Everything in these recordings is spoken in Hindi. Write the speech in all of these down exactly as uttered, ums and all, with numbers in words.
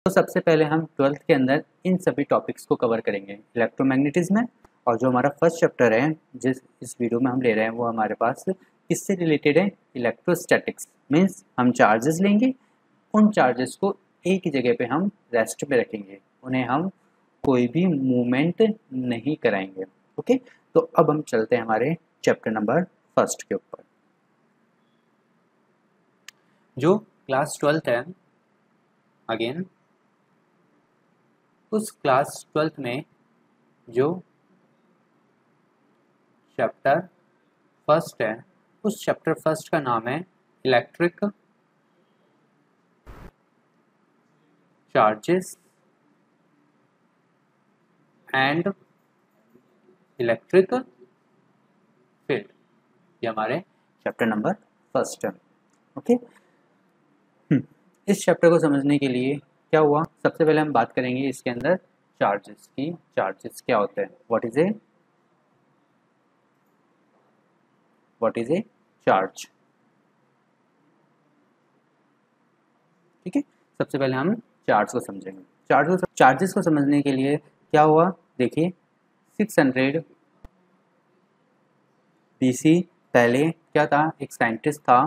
तो सबसे पहले हम ट्वेल्थ के अंदर इन सभी टॉपिक्स को कवर करेंगे इलेक्ट्रोमैग्नेटिज्म में। और जो हमारा फर्स्ट चैप्टर है जिस इस वीडियो में हम ले रहे हैं वो हमारे पास किससे रिलेटेड है, इलेक्ट्रोस्टैटिक्स। मीन्स हम चार्जेस लेंगे, उन चार्जेस को एक ही जगह पे हम रेस्ट पे रखेंगे, उन्हें हम कोई भी मूवमेंट नहीं कराएंगे। ओके, तो अब हम चलते हैं हमारे चैप्टर नंबर फर्स्ट के ऊपर। जो क्लास ट्वेल्थ है, अगेन उस क्लास ट्वेल्थ में जो चैप्टर फर्स्ट है, उस चैप्टर फर्स्ट का नाम है electric charges and electric field. ये हमारे चैप्टर नंबर फर्स्ट है। ओके, इस चैप्टर को समझने के लिए क्या हुआ, सबसे पहले हम बात करेंगे इसके अंदर चार्जेस की। चार्जेस क्या होते हैं, what is a what is a charge. ठीक है, सबसे पहले हम चार्ज को समझेंगे। चार्ज को चार्जेस को समझने के लिए क्या हुआ, देखिए सिक्स हंड्रेड बीसी पहले क्या था, एक साइंटिस्ट था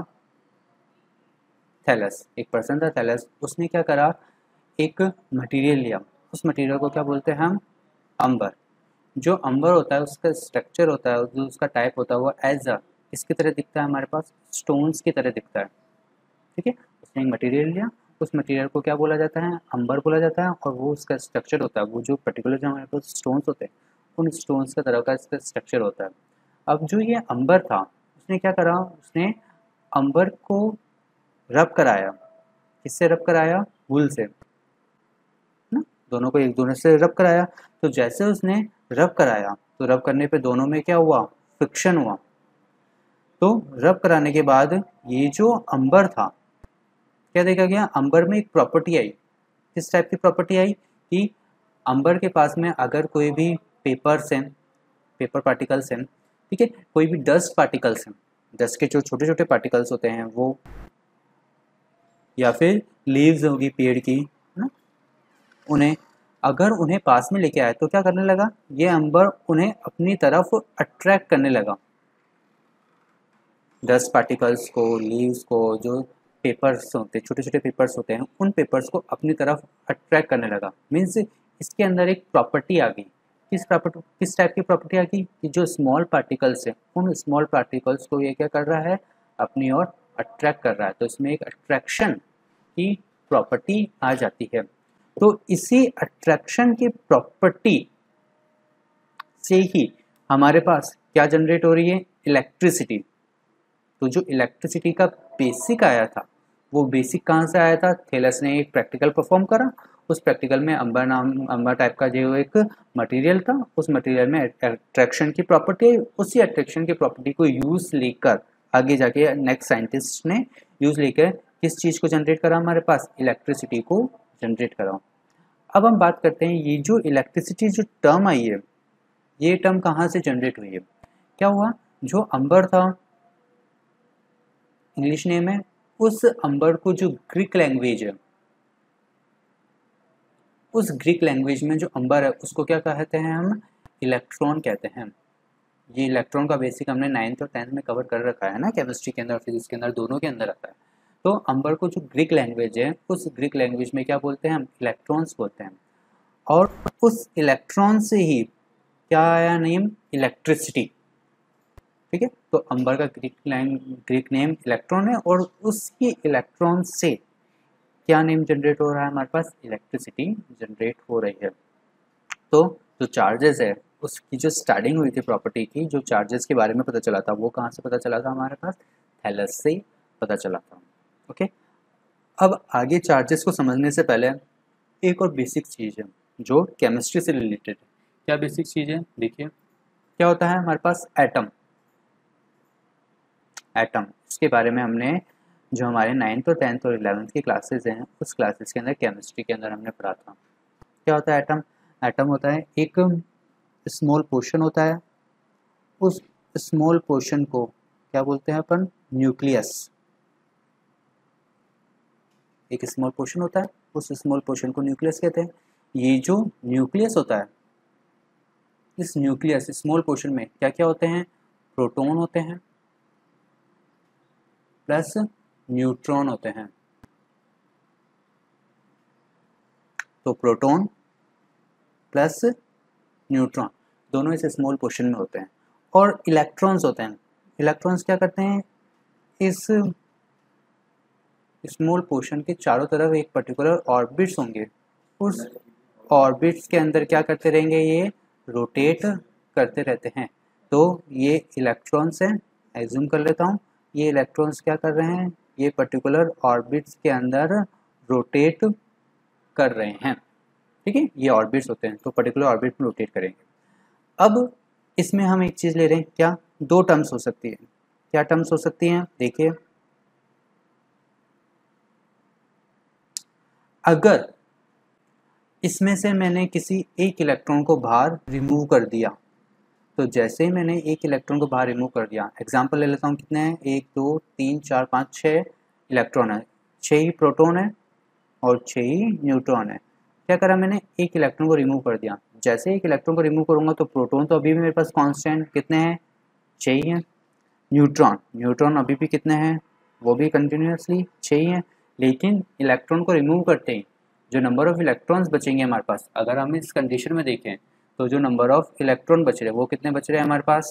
थैलस, एक पर्सन था थैलस। उसने क्या करा, एक मटेरियल लिया, उस मटेरियल को क्या बोलते हैं हम, अंबर। जो अंबर होता है उसका स्ट्रक्चर होता है, जो उसका टाइप होता है वो एज अ इसकी तरह दिखता है, हमारे पास स्टोन्स की तरह दिखता है। ठीक है, उसने एक मटेरियल लिया, उस मटेरियल को क्या बोला जाता है, अंबर बोला जाता है। और वो उसका स्ट्रक्चर होता है, वो जो पर्टिकुलर जो हमारे पास स्टोन्स होते हैं उन स्टोन्स का तरह का इसका स्ट्रक्चर होता है। अब जो ये अंबर था, उसने क्या करा, उसने अंबर को रब कराया। किससे रब कराया, वूल से ना, दोनों को एक दोनों से रब कराया। तो जैसे उसने रब कराया तो रब करने पे दोनों में क्या हुआ, फ्रिक्शन हुआ। तो रब कराने के बाद ये जो अंबर था, क्या देखा गया, अंबर में एक प्रॉपर्टी आई। किस टाइप की प्रॉपर्टी आई कि अंबर के पास में अगर कोई भी पेपर्स हैं, पेपर पार्टिकल्स हैं, ठीक है, कोई भी डस्ट पार्टिकल्स हैं, डस्ट के जो छोटे छोटे पार्टिकल्स होते हैं वो, या फिर लीव्स होगी पेड़ की ना, उन्हें अगर उन्हें पास में लेके आए तो क्या करने लगा, ये अंबर उन्हें अपनी तरफ अट्रैक्ट करने लगा। डस्ट पार्टिकल्स को, लीव्स को, जो पेपर्स होते हैं, छोटे छोटे पेपर्स होते हैं, उन पेपर्स को अपनी तरफ अट्रैक्ट करने लगा। मीन्स इसके अंदर एक प्रॉपर्टी आ गई। किस प्रॉपर्टी, किस टाइप की प्रॉपर्टी आ गई कि जो स्मॉल पार्टिकल्स हैं उन स्मॉल पार्टिकल्स को ये क्या कर रहा है, अपनी ओर अट्रैक्ट कर रहा है। तो इसमें एक अट्रैक्शन की प्रॉपर्टी आ जाती है। तो इसी अट्रैक्शन की प्रॉपर्टी से ही हमारे पास क्या जनरेट हो रही है, इलेक्ट्रिसिटी। तो जो इलेक्ट्रिसिटी का बेसिक आया था, वो बेसिक कहाँ से आया था, थैलस ने एक प्रैक्टिकल परफॉर्म करा। उस प्रैक्टिकल में अंबर नाम अंबर टाइप का जो एक मटेरियल था, उस मटेरियल में अट्रैक्शन की प्रॉपर्टी, उसी अट्रैक्शन की प्रॉपर्टी को यूज लेकर आगे जाके नेक्स्ट साइंटिस्ट ने यूज लेकर किस चीज़ को जनरेट करा, हमारे पास इलेक्ट्रिसिटी को जनरेट करा। अब हम बात करते हैं ये जो इलेक्ट्रिसिटी जो टर्म आई है, ये टर्म कहाँ से जनरेट हुई है। क्या हुआ, जो अंबर था, इंग्लिश नेम है, उस अंबर को जो ग्रीक लैंग्वेज है, उस ग्रीक लैंग्वेज में जो अंबर है उसको क्या कहते हैं हम, इलेक्ट्रॉन कहते हैं। ये इलेक्ट्रॉन का बेसिक हमने नाइन्थ और टेंथ में कवर कर रखा है ना, केमिस्ट्री के अंदर, फिजिक्स के अंदर, दोनों के अंदर आता है। तो अंबर को जो ग्रीक लैंग्वेज है, उस ग्रीक लैंग्वेज में क्या बोलते हैं हम, इलेक्ट्रॉन्स बोलते हैं। और उस इलेक्ट्रॉन से ही क्या आया नेम, इलेक्ट्रिसिटी। ठीक है, तो अंबर का Greek line Greek name electron है, और उसकी इलेक्ट्रॉन से क्या नेम जनरेट हो रहा है, हमारे पास इलेक्ट्रिसिटी जनरेट हो रही है। तो जो चार्जेस है उसकी जो स्टार्टिंग हुई थी प्रॉपर्टी की, जो चार्जेस के बारे में पता चला था, वो कहाँ से पता चला था, हमारे पास थैलस से पता चला था। ओके, अब आगे चार्जेस को समझने से पहले एक और बेसिक चीज़ है जो केमिस्ट्री से रिलेटेड है। क्या बेसिक चीज़ है, देखिए क्या होता है हमारे पास, एटम। एटम, इसके बारे में हमने जो हमारे नाइन्थ और टेंथ और इलेवेंथ की क्लासेस हैं, उस क्लासेस के अंदर केमिस्ट्री के अंदर हमने पढ़ा था। क्या होता है एटम, एटम होता है एक स्मॉल पोर्शन होता है, उस स्मॉल पोर्शन को क्या बोलते हैं अपन, न्यूक्लियस। एक स्मॉल पोर्शन होता है उस स्मॉल पोर्शन को न्यूक्लियस कहते हैं। ये जो न्यूक्लियस होता है, इस न्यूक्लियस स्मॉल पोर्शन में क्या क्या होते हैं, प्रोटॉन होते हैं प्लस न्यूट्रॉन होते हैं। तो प्रोटॉन प्लस न्यूट्रॉन दोनों इस स्मॉल पोर्शन में होते हैं। और इलेक्ट्रॉन्स होते हैं, इलेक्ट्रॉन्स क्या करते हैं, इस स्मॉल पोर्शन के चारों तरफ एक पर्टिकुलर ऑर्बिट्स होंगे, उस ऑर्बिट्स के अंदर क्या करते रहेंगे, ये रोटेट करते रहते हैं। तो ये इलेक्ट्रॉन्स हैं, एज्यूम कर लेता हूँ ये इलेक्ट्रॉन्स क्या कर रहे हैं, ये पर्टिकुलर ऑर्बिट्स के अंदर रोटेट कर रहे हैं। ठीक है, ये ऑर्बिट्स होते हैं तो पर्टिकुलर ऑर्बिट में रोटेट करेंगे। अब इसमें हम एक चीज़ ले रहे हैं, क्या दो टर्म्स हो सकती है, क्या टर्म्स हो सकती हैं, देखिए अगर इसमें से मैंने किसी एक इलेक्ट्रॉन को बाहर रिमूव कर दिया, तो जैसे ही मैंने एक इलेक्ट्रॉन को बाहर रिमूव कर दिया, एग्जांपल ले लेता हूँ, कितने हैं, एक दो तीन चार पाँच छः इलेक्ट्रॉन है, छः ही प्रोटॉन है और छः ही न्यूट्रॉन है। क्या करा मैंने, एक इलेक्ट्रॉन को रिमूव कर दिया। जैसे एक इलेक्ट्रॉन को रिमूव करूँगा तो प्रोटॉन तो अभी भी मेरे पास कांस्टेंट कितने हैं, छः ही हैं। न्यूट्रॉन न्यूट्रॉन अभी भी कितने हैं, वो भी कंटिन्यूसली छः ही हैं। लेकिन इलेक्ट्रॉन को रिमूव करते ही जो नंबर ऑफ इलेक्ट्रॉन्स बचेंगे हमारे पास, अगर हम इस कंडीशन में देखें तो जो नंबर ऑफ इलेक्ट्रॉन बच रहे हैं वो कितने बच रहे हैं हमारे पास,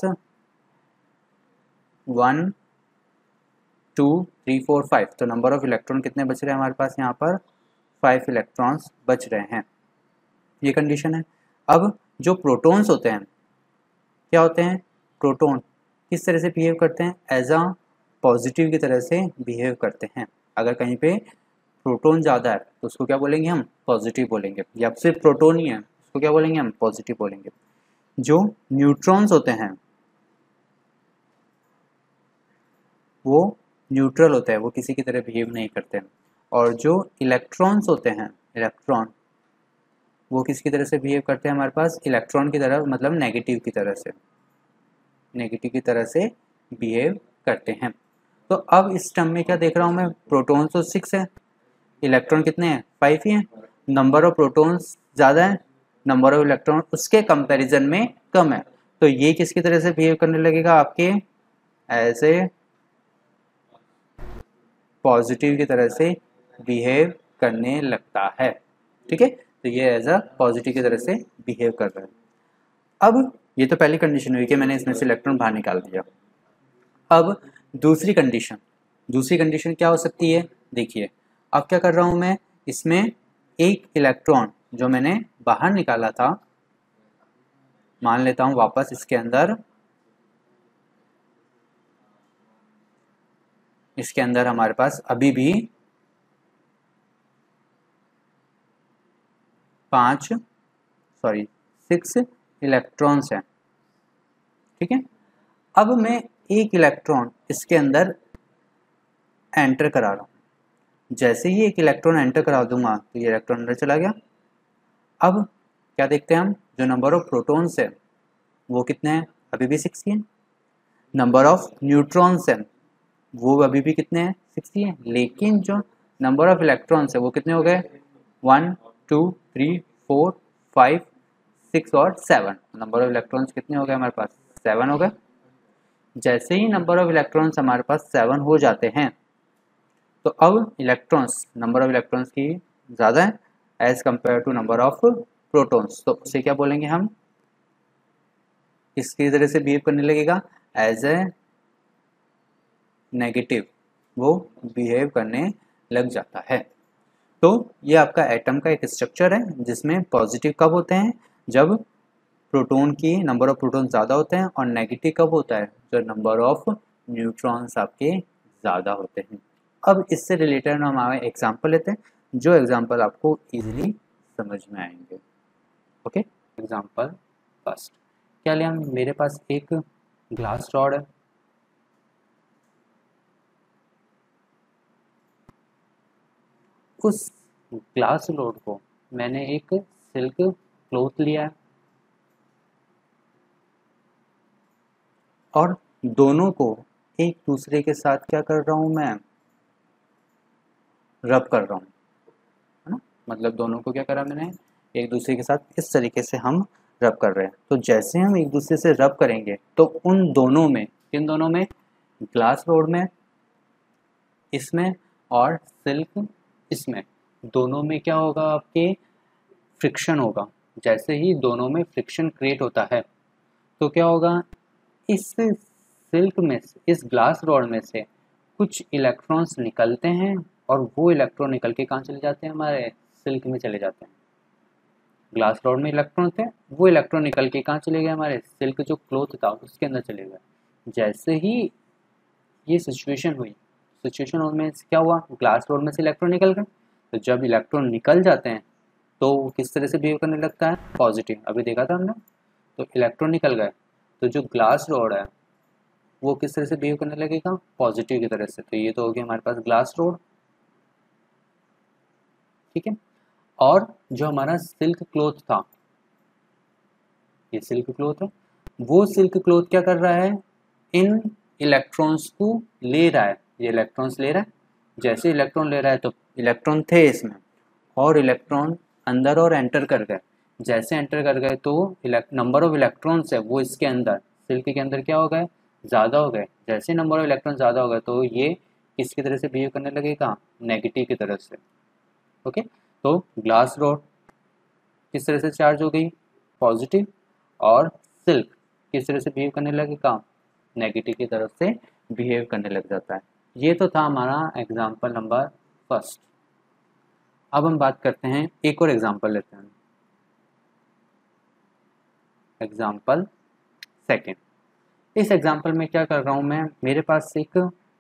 one two three four five. तो नंबर ऑफ इलेक्ट्रॉन कितने बच रहे हैं हमारे पास, यहाँ पर फाइव इलेक्ट्रॉन्स बच रहे हैं। ये कंडीशन है। अब जो प्रोटॉन्स होते हैं क्या होते हैं, प्रोटॉन किस तरह से बिहेव करते हैं, एज अ पॉजिटिव की तरह से बिहेव करते हैं। अगर कहीं पे प्रोटॉन ज़्यादा है तो उसको क्या बोलेंगे हम, पॉजिटिव बोलेंगे, या सिर्फ प्रोटॉन ही है उसको क्या बोलेंगे हम, पॉजिटिव बोलेंगे। जो न्यूट्रॉन्स होते हैं वो न्यूट्रल होते हैं, वो किसी की तरह बिहेव नहीं करते हैं। और जो इलेक्ट्रॉन्स होते हैं, इलेक्ट्रॉन वो किसकी तरह से बिहेव करते हैं हमारे पास, इलेक्ट्रॉन की तरह, मतलब नेगेटिव की तरह से, नेगेटिव की तरह से बिहेव करते हैं। तो अब इस टर्म में क्या देख रहा हूँ मैं, प्रोटॉन्स तो सिक्स है, इलेक्ट्रॉन कितने हैं, फाइव ही हैं। नंबर ऑफ प्रोटॉन्स ज़्यादा है, नंबर ऑफ इलेक्ट्रॉन उसके कंपैरिजन में कम है। तो ये किसकी तरह से बिहेव करने लगेगा, आपके एज ए पॉजिटिव की तरह से बिहेव करने लगता है। ठीक है, तो ये एज अ पॉजिटिव की तरह से बिहेव कर रहा है। अब ये तो पहली कंडीशन हुई कि मैंने इसमें से इलेक्ट्रॉन बाहर निकाल दिया। अब दूसरी कंडीशन, दूसरी कंडीशन क्या हो सकती है, देखिए अब क्या कर रहा हूं मैं, इसमें एक इलेक्ट्रॉन जो मैंने बाहर निकाला था, मान लेता हूं वापस इसके अंदर, इसके अंदर हमारे पास अभी भी पांच सॉरी सिक्स इलेक्ट्रॉन्स हैं। ठीक है, अब मैं एक इलेक्ट्रॉन इसके अंदर एंटर करा रहा हूं। जैसे ही एक इलेक्ट्रॉन एंटर करा दूंगा तो ये इलेक्ट्रॉन अंदर चला गया। अब क्या देखते हैं हम, जो नंबर ऑफ प्रोटॉन्स है वो कितने हैं, अभी भी सिक्स ही हैं। नंबर ऑफ न्यूट्रॉन्स है वो अभी भी कितने हैं, सिक्स ही हैं। लेकिन जो नंबर ऑफ इलेक्ट्रॉन्स है वो कितने हो गए, one two three four five six और सेवन। नंबर ऑफ इलेक्ट्रॉन्स कितने हो गए हमारे पास, सेवन हो गए। जैसे ही नंबर ऑफ इलेक्ट्रॉन्स हमारे पास सेवन हो जाते हैं तो अब इलेक्ट्रॉन्स, नंबर ऑफ इलेक्ट्रॉन्स की ज़्यादा है as compare to number of protons, तो उसे क्या बोलेंगे हम, इसकी तरह से बिहेव करने लगेगा एज ए नेगेटिव, वो बिहेव करने लग जाता है। तो ये आपका एटम का एक स्ट्रक्चर है जिसमें पॉजिटिव कब होते हैं, जब प्रोटॉन की नंबर ऑफ प्रोटॉन ज़्यादा होते हैं, और नेगेटिव कब होता है, जब नंबर ऑफ न्यूट्रॉन्स आपके ज़्यादा होते हैं। अब इससे रिलेटेड हम हमारे एग्जाम्पल लेते हैं, जो एग्जाम्पल आपको इजीली समझ में आएंगे। ओके, एग्जाम्पल फर्स्ट क्या लिया, मेरे पास एक ग्लास रॉड है, उस ग्लास रॉड को मैंने एक सिल्क क्लॉथ लिया है और दोनों को एक दूसरे के साथ क्या कर रहा हूं मैं, रब कर रहा हूं, है ना। मतलब दोनों को क्या करा मैंने, एक दूसरे के साथ इस तरीके से हम रब कर रहे हैं। तो जैसे हम एक दूसरे से रब करेंगे तो उन दोनों में, किन दोनों में, ग्लास रोड में, इसमें, और सिल्क इसमें, दोनों में क्या होगा, आपके फ्रिक्शन होगा। जैसे ही दोनों में फ्रिक्शन क्रिएट होता है तो क्या होगा, इस सिल्क में, इस ग्लास रॉड में से कुछ इलेक्ट्रॉन्स निकलते हैं और वो इलेक्ट्रॉन निकल के कहाँ चले जाते हैं, हमारे सिल्क में चले जाते हैं। ग्लास रॉड में इलेक्ट्रॉन थे, वो इलेक्ट्रॉन निकल के कहाँ चले गए, हमारे सिल्क जो क्लॉथ था उसके अंदर चले गए। जैसे ही ये सिचुएशन हुई, सिचुएशन में क्या हुआ, ग्लास रॉड में से इलेक्ट्रॉन निकल गए। तो जब इलेक्ट्रॉन निकल जाते हैं तो किस तरह से बिहेव करने लगता है, पॉजिटिव। अभी देखा था हमने, तो इलेक्ट्रॉन निकल गए तो जो ग्लास रॉड है वो किस तरह से बिहेव करने लगेगा, पॉजिटिव की तरह से। तो ये तो हो गया हमारे पास ग्लास रॉड, ठीक है। और जो हमारा सिल्क क्लॉथ था, ये सिल्क क्लॉथ है, वो सिल्क क्लॉथ क्या कर रहा है, इन इलेक्ट्रॉन्स को ले रहा है, ये इलेक्ट्रॉन्स ले रहा है। जैसे इलेक्ट्रॉन ले रहा है तो इलेक्ट्रॉन थे इसमें, और इलेक्ट्रॉन अंदर और एंटर कर गए। जैसे एंटर कर गए तो नंबर ऑफ इलेक्ट्रॉन्स है वो इसके अंदर, सिल्क के अंदर क्या हो गए, ज़्यादा हो गए। जैसे नंबर ऑफ इलेक्ट्रॉन ज़्यादा हो गए तो ये किसकी तरह से बिहेव करने लगेगा, नेगेटिव की तरफ से। ओके, तो ग्लास रॉड किस तरह से चार्ज हो गई, पॉजिटिव, और सिल्क किस तरह से बिहेव करने लगेगा, नेगेटिव की तरफ से बिहेव करने लग जाता है। ये तो था हमारा एग्जाम्पल नंबर फर्स्ट। अब हम बात करते हैं, एक और एग्जाम्पल लेते हैं, एग्जाम्पल सेकेंड। इस एग्जाम्पल में क्या कर रहा हूँ मैं, मेरे पास एक,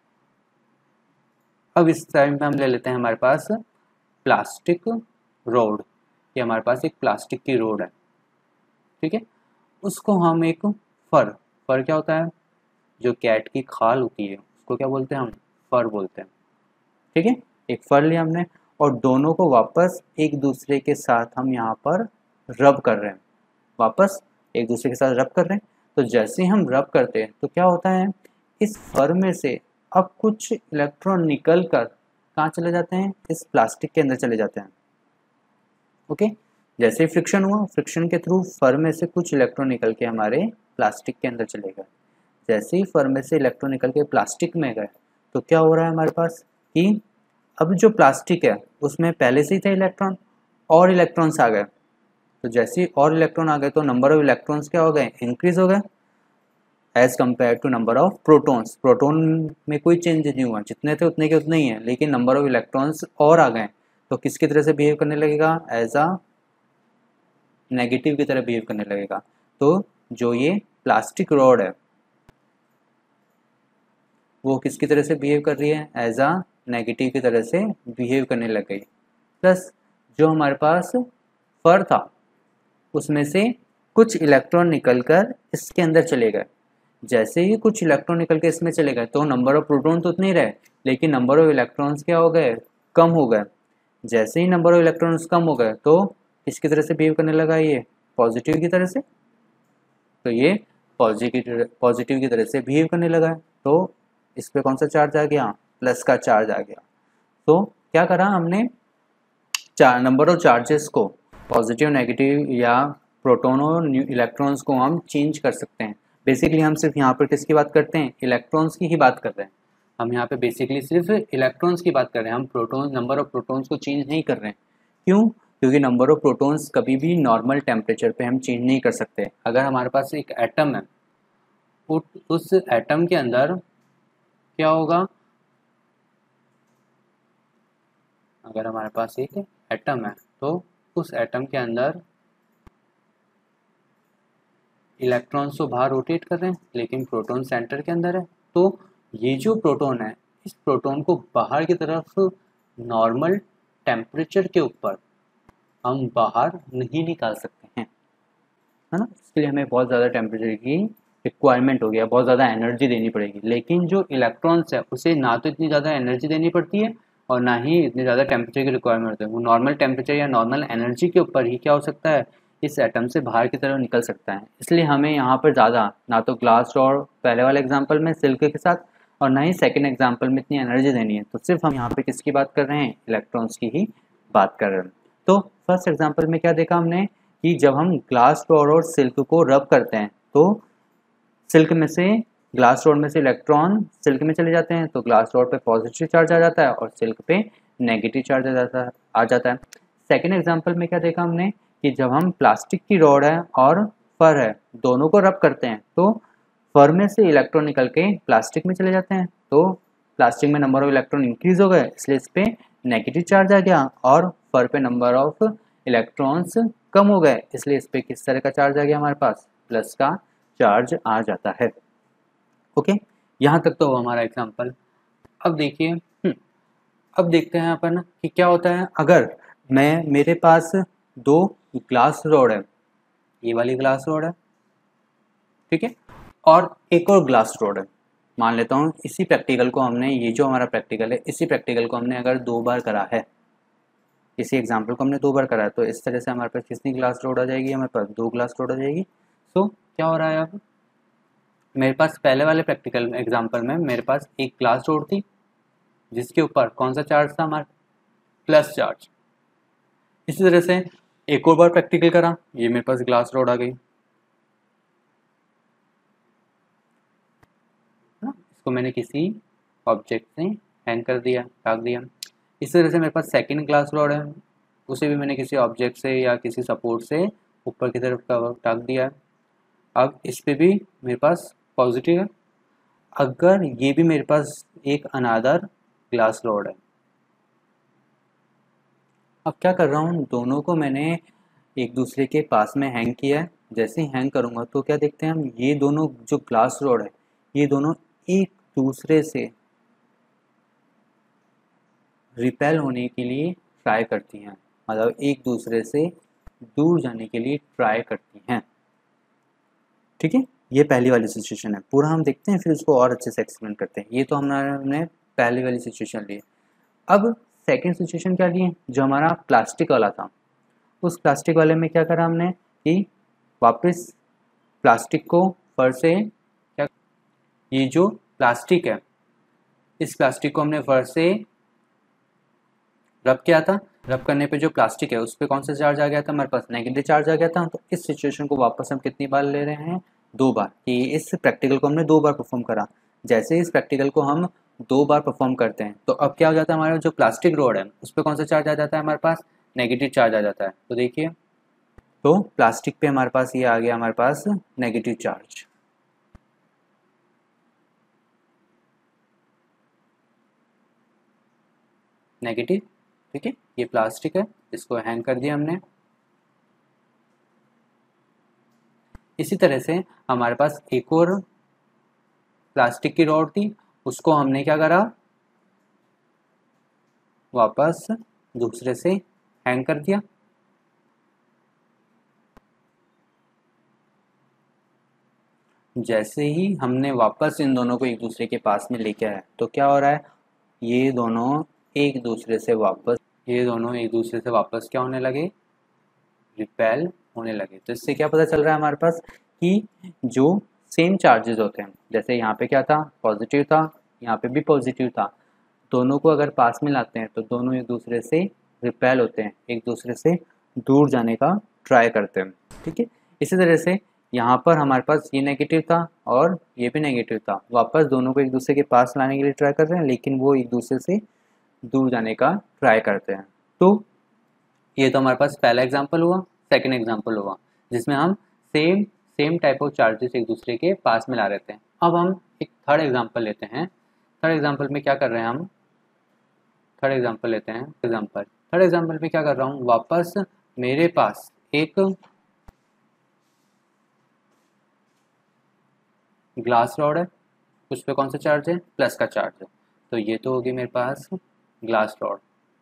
अब इस टाइम पे हम ले लेते हैं हमारे पास प्लास्टिक रोड। ये हमारे पास एक प्लास्टिक की रोड है, ठीक है। उसको हम एक फर, फर क्या होता है, जो कैट की खाल होती है उसको क्या बोलते हैं हम, फर बोलते हैं, ठीक है। एक फर लिया हमने और दोनों को वापस एक दूसरे के साथ हम यहाँ पर रब कर रहे हैं, वापस एक दूसरे के साथ रब कर रहे हैं। तो जैसे ही हम रब करते हैं तो क्या होता है, इस फर में से अब कुछ इलेक्ट्रॉन निकल कर कहाँ चले जाते हैं, इस प्लास्टिक के अंदर चले जाते हैं। ओके, जैसे ही फ्रिक्शन हुआ, फ्रिक्शन के थ्रू फर में से कुछ इलेक्ट्रॉन निकल के हमारे प्लास्टिक के अंदर चले गए। जैसे ही फर में से इलेक्ट्रॉन निकल के प्लास्टिक में गए तो क्या हो रहा है हमारे पास कि अब जो प्लास्टिक है उसमें पहले से ही थे इलेक्ट्रॉन, और इलेक्ट्रॉन्स आ गए। तो जैसे ही और इलेक्ट्रॉन आ गए तो नंबर ऑफ इलेक्ट्रॉन्स क्या हो गए, इंक्रीज हो गए, as compare to number of protons. Proton में कोई चेंज नहीं हुआ, जितने थे उतने के उतने ही हैं, लेकिन नंबर ऑफ इलेक्ट्रॉन्स और आ गए। तो किसकी तरह से बिहेव करने लगेगा, एज अ नेगेटिव की तरह बिहेव करने लगेगा। तो जो ये प्लास्टिक रॉड है वो किसकी तरह से बिहेव कर रही है, एज अ नेगेटिव की तरह से बिहेव करने लग गई। प्लस जो हमारे पास फर था उसमें से कुछ इलेक्ट्रॉन निकलकर इसके अंदर चले गए। जैसे ही कुछ इलेक्ट्रॉन निकल के इसमें चले गए तो नंबर ऑफ प्रोटॉन तो उतने ही रहे, लेकिन नंबर ऑफ इलेक्ट्रॉन्स क्या हो गए, कम हो गए। जैसे ही नंबर ऑफ इलेक्ट्रॉन्स कम हो गए तो किसकी तरह से बिहेव करने लगा, ये पॉजिटिव की तरह से। तो ये पॉजिटिव पॉजिटिव की तरह से बिहेव करने लगा है। तो इस पर कौन सा चार्ज आ गया, प्लस का चार्ज आ गया। तो क्या करा हमने, चार नंबर ऑफ चार्जेस को, पॉजिटिव नेगेटिव या प्रोटॉन और इलेक्ट्रॉन्स को हम चेंज कर सकते हैं। बेसिकली हम सिर्फ यहाँ पर किसकी बात करते हैं, इलेक्ट्रॉन्स की ही बात कर रहे हैं। हम यहाँ पे बेसिकली सिर्फ इलेक्ट्रॉन्स की बात कर रहे हैं, हम प्रोटॉन, नंबर ऑफ प्रोटॉन्स को चेंज नहीं कर रहे हैं। क्यों, क्योंकि नंबर ऑफ प्रोटॉन्स कभी भी नॉर्मल टेम्परेचर पे हम चेंज नहीं कर सकते। अगर हमारे पास एक एटम है, उस एटम के अंदर क्या होगा, अगर हमारे पास एक एटम है तो उस एटम के अंदर इलेक्ट्रॉन्स तो बाहर रोटेट कर रहे हैं, लेकिन प्रोटॉन सेंटर के अंदर है। तो ये जो प्रोटॉन है, इस प्रोटॉन को बाहर की तरफ नॉर्मल टेम्परेचर के ऊपर हम बाहर नहीं निकाल सकते हैं, है ना। इसके लिए हमें बहुत ज़्यादा टेम्परेचर की रिक्वायरमेंट हो गया, बहुत ज़्यादा एनर्जी देनी पड़ेगी। लेकिन जो इलेक्ट्रॉन्स है उसे ना तो इतनी ज़्यादा एनर्जी देनी पड़ती है और ना ही इतनी ज़्यादा टेम्परेचर की रिक्वायरमेंट होती है। वो नॉर्मल टेम्परेचर या नॉर्मल एनर्जी के ऊपर ही क्या हो सकता है, इस एटम से बाहर की तरफ निकल सकता है। इसलिए हमें यहाँ पर ज़्यादा ना तो ग्लास रॉड पहले वाले एग्जाम्पल में सिल्क के साथ, और ना ही सेकेंड एग्जाम्पल में इतनी एनर्जी देनी है। तो सिर्फ हम यहाँ पर किसकी बात कर रहे हैं, इलेक्ट्रॉन्स की ही बात कर रहे हैं। तो फर्स्ट एग्जांपल में क्या देखा हमने कि जब हम ग्लास रॉड और सिल्क को रब करते हैं तो सिल्क में से ग्लास रॉड में से इलेक्ट्रॉन सिल्क में चले जाते हैं, तो ग्लास रॉड पे पॉजिटिव चार्ज आ जाता है और सिल्क पे नेगेटिव चार्ज आ जाता है आ जाता है सेकेंड एग्जाम्पल में क्या देखा हमने कि जब हम प्लास्टिक की रॉड है और फर है दोनों को रब करते हैं तो फर में से इलेक्ट्रॉन निकल के प्लास्टिक में चले जाते हैं, तो प्लास्टिक में नंबर ऑफ इलेक्ट्रॉन इंक्रीज हो गए इसलिए इस पे नेगेटिव चार्ज आ गया, और फर पे नंबर ऑफ इलेक्ट्रॉन्स कम हो गए इसलिए इस पे किस तरह का चार्ज आ गया, हमारे पास प्लस का चार्ज आ जाता है। ओके, यहाँ तक तो हमारा एग्जाम्पल। अब देखिए, अब देखते हैं अपन कि क्या होता है अगर मैं मेरे पास दो ग्लास रॉड है, ये वाली ग्लास रॉड है, ठीक है, और एक और ग्लास रॉड है। मान लेता हूँ इसी प्रैक्टिकल को हमने, ये जो हमारा प्रैक्टिकल है, इसी प्रैक्टिकल को हमने अगर दो बार करा है, इसी एग्जाम्पल को हमने दो बार करा है, तो इस तरह से हमारे पास कितनी ग्लास रॉड आ जाएगी, हमारे पास दो ग्लास रॉड आ जाएगी। सो क्या हो रहा है अब, मेरे पास पहले वाले प्रैक्टिकल एग्जाम्पल में मेरे पास एक ग्लास रॉड थी जिसके ऊपर कौन सा चार्ज था, हमारा प्लस चार्ज। इसी तरह से एक और बार प्रैक्टिकल करा, ये मेरे पास ग्लास रॉड आ गई ना, इसको मैंने किसी ऑब्जेक्ट से हैंग कर दिया, टाक दिया। इसी तरह से मेरे पास सेकंड ग्लास रॉड है, उसे भी मैंने किसी ऑब्जेक्ट से या किसी सपोर्ट से ऊपर की तरफ टाक दिया। अब इस पे भी मेरे पास पॉजिटिव है। अगर ये भी मेरे पास एक अनादर ग्लास रॉड है, अब क्या कर रहा हूँ, दोनों को मैंने एक दूसरे के पास में हैंग किया है। जैसे ही हैंग करूँगा तो क्या देखते हैं हम, ये दोनों जो ग्लास रॉड है ये दोनों एक दूसरे से रिपेल होने के लिए ट्राई करती हैं, मतलब एक दूसरे से दूर जाने के लिए ट्राई करती हैं। ठीक है, ये पहली वाली सिचुएशन है, पूरा हम देखते हैं फिर इसको और अच्छे से एक्सप्लेन करते हैं। ये तो हमने हमने पहली वाली सिचुएशन ली। अब सेकंड सिचुएशन क्या लिए, जो हमारा प्लास्टिक वाला था, उस प्लास्टिक वाले में क्या करा हमने कि वापस प्लास्टिक को फर से क्या, ये जो प्लास्टिक है इस प्लास्टिक को हमने फर से रब किया था। रब करने पे जो प्लास्टिक है उस पर कौन सा चार्ज आ गया था, हमारे पास नेगेटिव चार्ज आ गया था। तो इस सिचुएशन को वापस हम कितनी बार ले रहे हैं, दो बार, कि इस प्रैक्टिकल को हमने दो बार परफॉर्म करा। जैसे इस प्रैक्टिकल को हम दो बार परफॉर्म करते हैं तो अब क्या हो जाता है, हमारा जो प्लास्टिक रॉड है उस पर कौन सा चार्ज आ जाता है, हमारे पास नेगेटिव चार्ज आ जाता है। तो देखिए, तो प्लास्टिक पे हमारे पास ये आ गया, हमारे पास नेगेटिव चार्ज। नेगेटिव, ठीक है, ये प्लास्टिक है, इसको हैंग कर दिया हमने। इसी तरह से हमारे पास एक और प्लास्टिक की रॉड थी, उसको हमने क्या करा, वापस दूसरे से हैंग कर दिया। जैसे ही हमने वापस इन दोनों को एक दूसरे के पास में लेके आया तो क्या हो रहा है, ये दोनों एक दूसरे से वापस ये दोनों एक दूसरे से वापस क्या होने लगे, रिपेल होने लगे। तो इससे क्या पता चल रहा है हमारे पास कि जो सेम चार्जेस होते हैं, जैसे यहाँ पे क्या था, पॉजिटिव था, यहाँ पे भी पॉजिटिव था, दोनों को अगर पास में लाते हैं तो दोनों एक दूसरे से रिपेल होते हैं, एक दूसरे से दूर जाने का ट्राई करते हैं। ठीक है, इसी तरह से यहाँ पर हमारे पास ये नेगेटिव था और ये भी नेगेटिव था, वापस दोनों को एक दूसरे के पास लाने के लिए ट्राई कर रहे हैं, लेकिन वो एक दूसरे से दूर जाने का ट्राई करते हैं। तो ये तो हमारे पास पहला एग्जाम्पल हुआ। सेकेंड एग्जाम्पल हुआ जिसमें हम same same type of charges एक दूसरे के पास में ला रहे थे। अब हम एक थर्ड एग्जाम्पल लेते हैं। थर्ड एग्जाम्पल में क्या कर रहे हैं हम, थर्ड एग्जाम्पल लेते हैं एग्जाम्पल थर्ड एग्जाम्पल में क्या कर रहा हूँ, वापस मेरे पास एक ग्लास रॉड है, उस पर कौन सा चार्ज है, प्लस का चार्ज है। तो ये तो होगी मेरे पास ग्लास रॉड।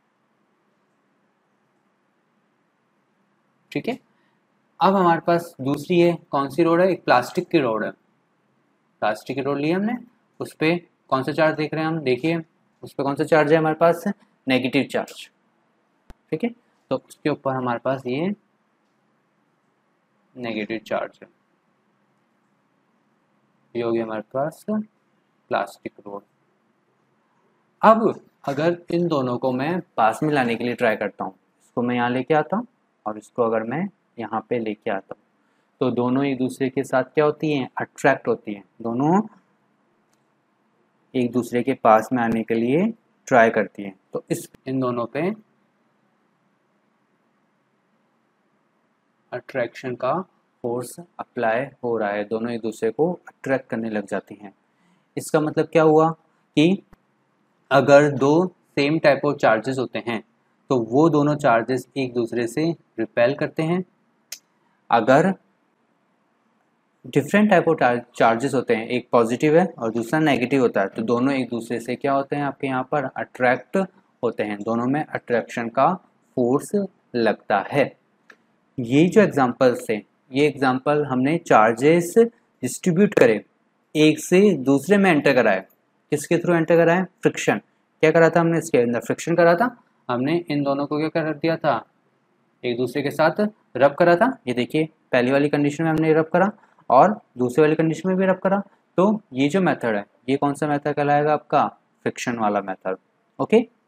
ठीक है, अब हमारे पास दूसरी है, कौन सी रोड है, एक प्लास्टिक की रोड है। प्लास्टिक की रोड ली हमने, उस पर कौन सा चार्ज देख रहे हैं हम, देखिए उस पर कौन सा चार्ज है हमारे पास, नेगेटिव चार्ज। ठीक है, तो उसके ऊपर हमारे पास ये नेगेटिव चार्ज है, ये हो गया हमारे पास प्लास्टिक रोड। अब अगर इन दोनों को मैं पास में लाने के लिए ट्राई करता हूँ, इसको मैं यहाँ लेके आता हूँ और इसको अगर मैं यहाँ पे लेके आता हूँ तो दोनों एक दूसरे के साथ क्या होती हैं, अट्रैक्ट होती हैं, दोनों एक दूसरे के पास में आने के लिए ट्राई करती हैं। तो इस इन दोनों पे अट्रैक्शन का फोर्स अप्लाई हो रहा है, दोनों एक दूसरे को अट्रैक्ट करने लग जाती हैं। इसका मतलब क्या हुआ कि अगर दो सेम टाइप ऑफ चार्जेस होते हैं तो वो दोनों चार्जेस एक दूसरे से रिपेल करते हैं। अगर डिफरेंट टाइप ऑफ चार्जेस होते हैं, एक पॉजिटिव है और दूसरा नेगेटिव होता है, तो दोनों एक दूसरे से क्या होते हैं आपके यहाँ पर, अट्रैक्ट होते हैं, दोनों में अट्रैक्शन का फोर्स लगता है। ये जो एग्जांपल्स थे, ये एग्जांपल हमने चार्जेस डिस्ट्रीब्यूट करे, एक से दूसरे में एंटर कराए, किसके थ्रू एंटर कराए, फ्रिक्शन। क्या करा था हमने, इसके अंदर फ्रिक्शन करा था, हमने इन दोनों को क्या कर दिया था, एक दूसरे के साथ रब करा था। ये देखिए पहली वाली कंडीशन में हमने रब करा और दूसरी वाली कंडीशन में भी रब करा। तो ये जो मेथड है ये कौन सा मेथड कहलाएगा आपका, फ्रिक्शन वाला मेथड। ओके।